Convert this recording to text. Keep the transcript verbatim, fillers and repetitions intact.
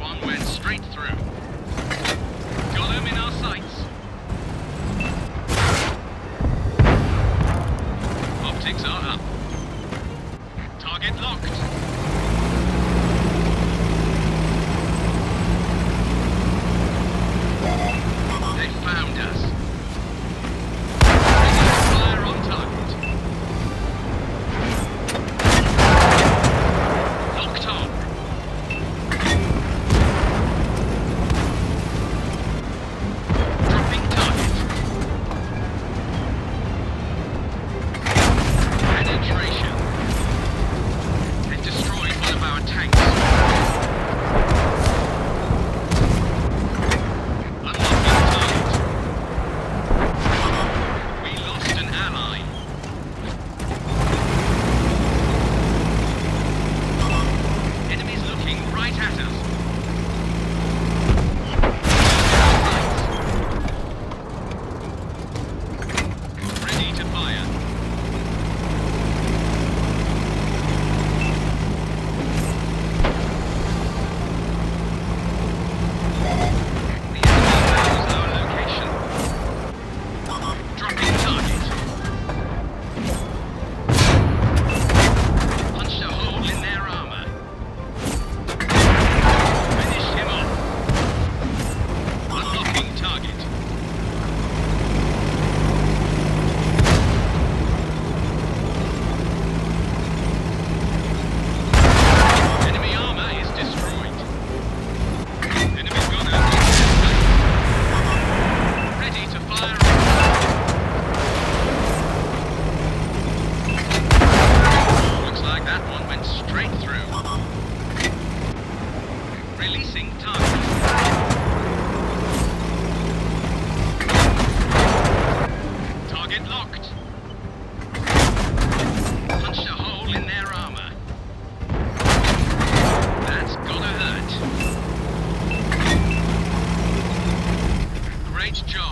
one went straight through. Got him in our sights. Optics are up. Target locked. They found us. Fire on target. Locked on. Dropping target. Penetration. They've destroyed one of our tanks. Releasing target. Target locked. Punched a hole in their armor. That's gotta hurt. Great job.